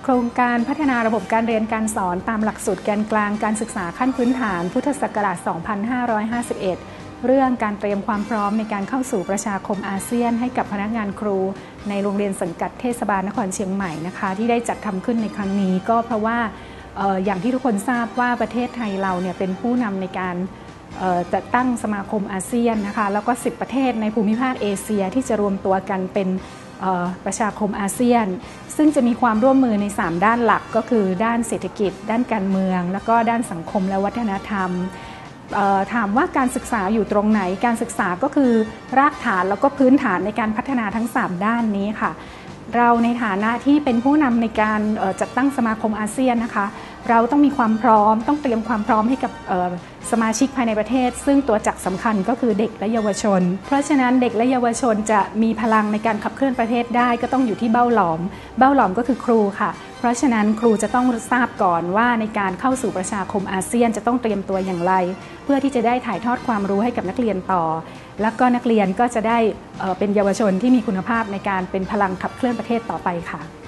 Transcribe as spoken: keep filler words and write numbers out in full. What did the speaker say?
โครงการพัฒนาระบบการเรียนการสอนตามหลักสูตรแกนกลางการศึกษาขั้นพื้นฐานพุทธศักราช สองพันห้าร้อยห้าสิบเอ็ด เรื่องการเตรียมความพร้อมในการเข้าสู่ประชาคมอาเซียนให้กับพนักงานครูในโรงเรียนสังกัดเทศบาลนครเชียงใหม่นะคะที่ได้จัดทำขึ้นในครั้งนี้ก็เพราะว่า อ, อย่างที่ทุกคนทราบว่าประเทศไทยเราเนี่ยเป็นผู้นำในการจัดตั้งสมาคมอาเซียนนะคะแล้วก็สิบประเทศในภูมิภาคเอเชียที่จะรวมตัวกันเป็นประชาคมอาเซียนซึ่งจะมีความร่วมมือในสามด้านหลักก็คือด้านเศรษฐกิจด้านการเมืองแล้วก็ด้านสังคมและวัฒนธรรมถามว่าการศึกษาอยู่ตรงไหนการศึกษาก็คือรากฐานแล้วก็พื้นฐานในการพัฒนาทั้งสามด้านนี้ค่ะเราในฐานะที่เป็นผู้นำในการจัดตั้งสมาคมอาเซียนนะคะเราต้องมีความพร้อมต้องเตรียมความพร้อมให้กับสมาชิกภายในประเทศซึ่งตัวจักรสำคัญก็คือเด็กและเยาวชนเพราะฉะนั้นเด็กและเยาวชนจะมีพลังในการขับเคลื่อนประเทศได้ก็ต้องอยู่ที่เบ้าหลอมเบ้าหลอมก็คือครูค่ะเพราะฉะนั้นครูจะต้องทราบก่อนว่าในการเข้าสู่ประชาคมอาเซียนจะต้องเตรียมตัวอย่างไรเพื่อที่จะได้ถ่ายทอดความรู้ให้กับนักเรียนต่อแล้วก็นักเรียนก็จะได้เป็นเยาวชนที่มีคุณภาพในการเป็นพลังขับเคลื่อนประเทศต่อไปค่ะ